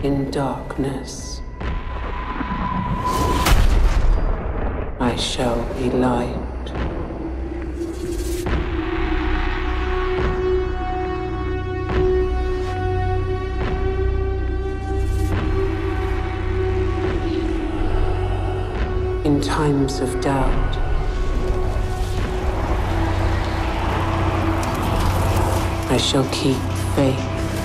in darkness, I shall be light. In times of doubt, I shall keep faith.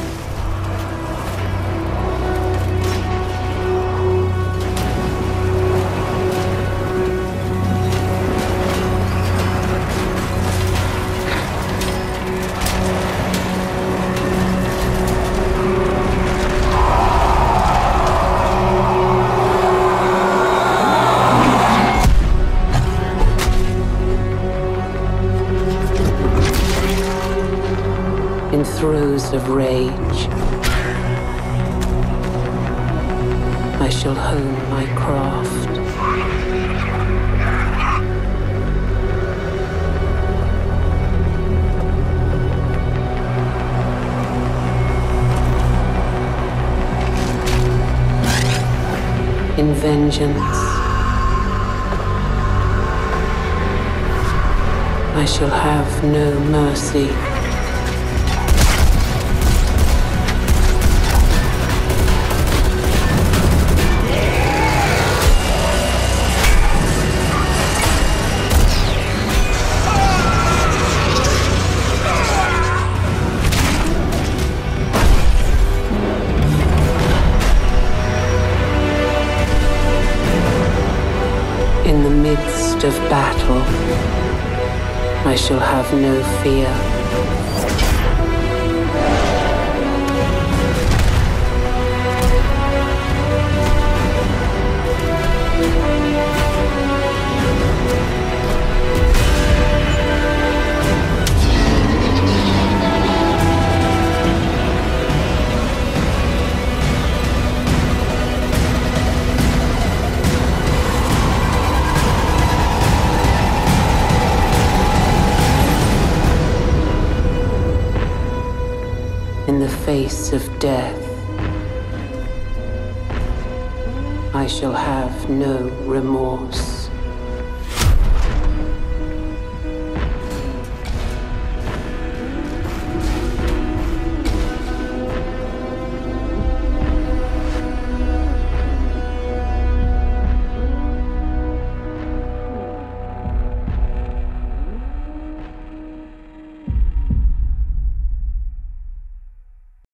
In throes of rage, I shall hone my craft. In vengeance, I shall have no mercy. In the midst of battle, I shall have no fear. In the face of death, I shall have no remorse.